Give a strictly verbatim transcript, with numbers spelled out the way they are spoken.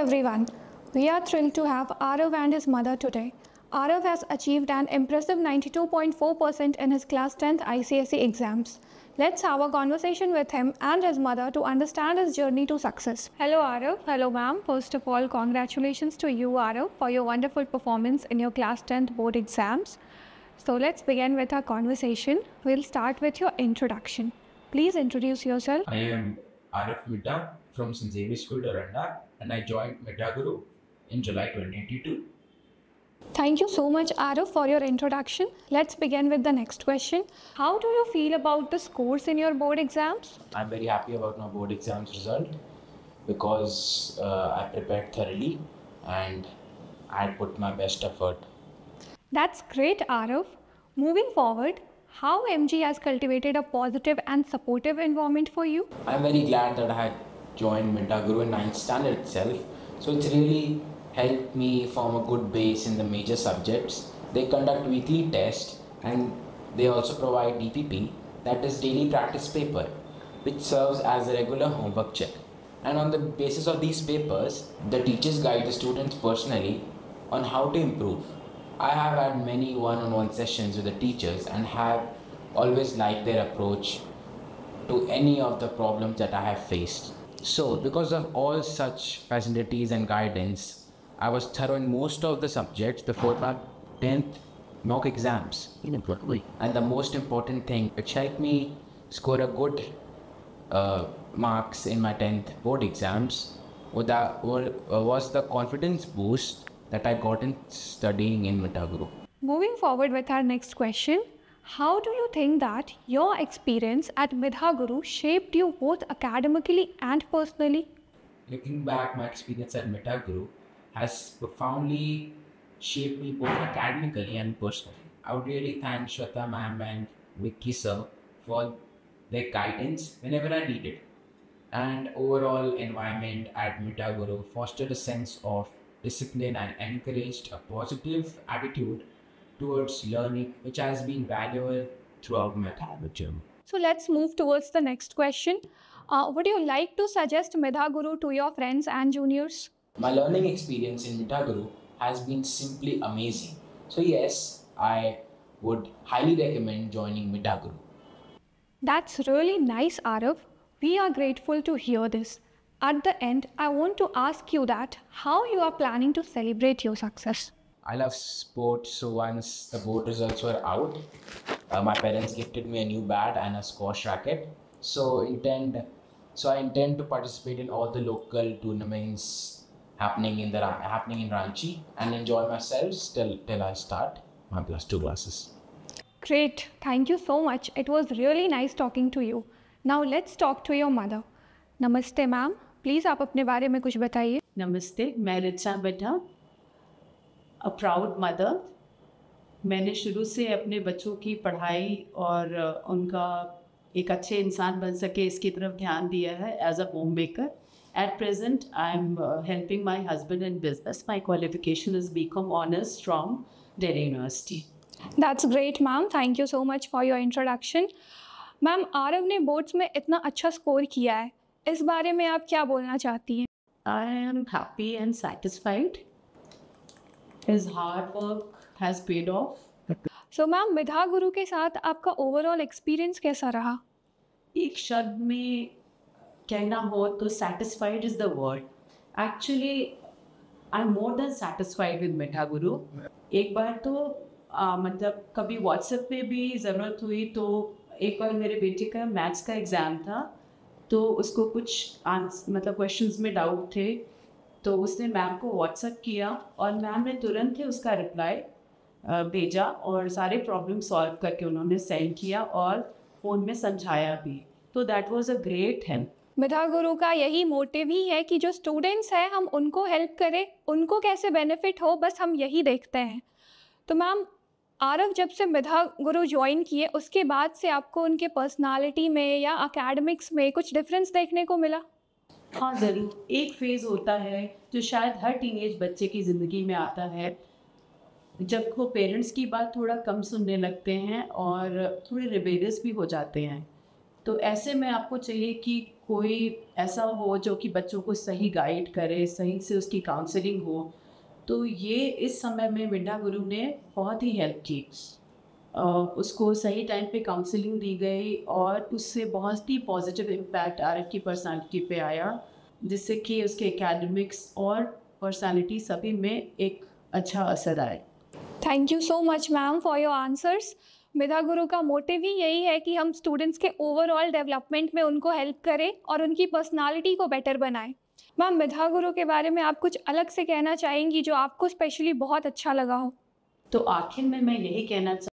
everyone. We are thrilled to have Arav and his mother today. Arav has achieved an impressive ninety-two point four percent in his class tenth I C S E exams. Let's have a conversation with him and his mother to understand his journey to success. Hello Arav. Hello ma'am. First of all, congratulations to you Arav for your wonderful performance in your class tenth board exams. So let's begin with our conversation. We'll start with your introduction. Please introduce yourself. I am Arav Midha from Saint Xavier's School, Doranda, and I joined Midhaguru in July twenty twenty-two. Thank you so much Arav for your introduction. Let's begin with the next question. How do you feel about the scores in your board exams? I'm very happy about my board exams result because uh, I prepared thoroughly and I put my best effort. That's great Arav. Moving forward, how M G has cultivated a positive and supportive environment for you? I'm very glad that I had joined Midhaguru in ninth standard itself. So it's really helped me form a good base in the major subjects. They conduct weekly tests and they also provide D P P, that is daily practice paper, which serves as a regular homework check. And on the basis of these papers, the teachers guide the students personally on how to improve. I have had many one-on-one sessions with the teachers and have always liked their approach to any of the problems that I have faced. So, because of all such facilities and guidance, I was thorough in most of the subjects before my tenth mock exams. And the most important thing, which helped me score a good uh, marks in my tenth board exams, was the, was the confidence boost that I got in studying in Midhaguru. Moving forward with our next question, how do you think that your experience at Midhaguru shaped you both academically and personally? Looking back, my experience at Midhaguru has profoundly shaped me both academically and personally. I would really thank Shweta ma'am and Vicky sir for their guidance whenever I needed. And overall environment at Midhaguru fostered a sense of discipline and encouraged a positive attitude towards learning, which has been valuable throughout my academic journey. So let's move towards the next question. Uh, would you like to suggest Midhaguru to your friends and juniors? My learning experience in Midhaguru has been simply amazing. So yes, I would highly recommend joining Midhaguru. That's really nice, Arav. We are grateful to hear this. At the end, I want to ask you that how you are planning to celebrate your success. I love sports, so once the board results were out, uh, my parents gifted me a new bat and a squash racket. So intend, so I intend to participate in all the local tournaments happening in the happening in Ranchi and enjoy myself till till I start my plus two classes. Great, thank you so much. It was really nice talking to you. Now let's talk to your mother. Namaste, ma'am. Please आप अपने बारे में कुछ बताइए. नमस्ते, मैं रिचा बेटा, a proud mother. मैंने शुरू से अपने बच्चों की पढ़ाई और उनका एक अच्छे इंसान बन सके इसकी तरफ ध्यान दिया है as a homemaker. At present, I'm uh, helping my husband in business. My qualification is B Com Honours from Delhi University. That's great, ma'am. Thank you so much for your introduction. Ma'am, Aarav ने boards में इतना अच्छा score किया है, इस बारे में आप क्या बोलना चाहती हैं? I am happy and satisfied. His hard work has paid off. So ma'am, Midhaguru के साथ आपका ओवरऑल एक्सपीरियंस कैसा रहा? एक शब्द में कहना हो तो satisfied is the word. Actually, I'm more than satisfied with Midhaguru. एक बार तो आ, मतलब कभी WhatsApp पे भी ज़रूरत हुई तो एक बार मेरे बेटे का मैथ्स का एग्ज़ाम था तो उसको कुछ आंस मतलब क्वेश्चंस में डाउट थे तो उसने मैम को व्हाट्सएप किया और मैम ने तुरंत ही उसका रिप्लाई भेजा और सारे प्रॉब्लम सॉल्व करके उन्होंने सेंड किया और फ़ोन में समझाया भी. तो that was a great help. Midhaguru का यही मोटिव ही है कि जो स्टूडेंट्स हैं हम उनको हेल्प करें, उनको कैसे बेनिफिट हो, बस हम यही देखते हैं. तो मैम, आरव जब से मिधागुरु ज्वाइन किए उसके बाद से आपको उनके पर्सनालिटी में या एकेडमिक्स में कुछ डिफरेंस देखने को मिला? हाँ ज़रूर. एक फेज़ होता है जो शायद हर टीनेज बच्चे की ज़िंदगी में आता है जब वो पेरेंट्स की बात थोड़ा कम सुनने लगते हैं और थोड़े रिबेलियस भी हो जाते हैं. तो ऐसे में आपको चाहिए कि कोई ऐसा हो जो कि बच्चों को सही गाइड करे, सही से उसकी काउंसलिंग हो। तो ये इस समय में मिंडा गुरु ने बहुत ही हेल्प की। अ, उसको सही टाइम पे काउंसलिंग दी गई और उससे बहुत ही पॉजिटिव इम्पैक्ट आरव की पर्सनालिटी पे आया, जिससे कि उसके एकेडमिक्स और पर्सनालिटी सभी में एक अच्छा असर आए। Thank you so much ma'am for your answers. Midha Guru का मोटिव ही यही है कि हम स्टूडेंट्स के ओवरऑल डेवलपमेंट में उनको हेल्प करें और उनकी पर्सनालिटी को बेटर बनाएं। मैम, मिधा गुरु के बारे में आप कुछ अलग से कहना चाहेंगी जो आपको स्पेशली बहुत अच्छा लगा हो? तो आखिर में मैं यही कहना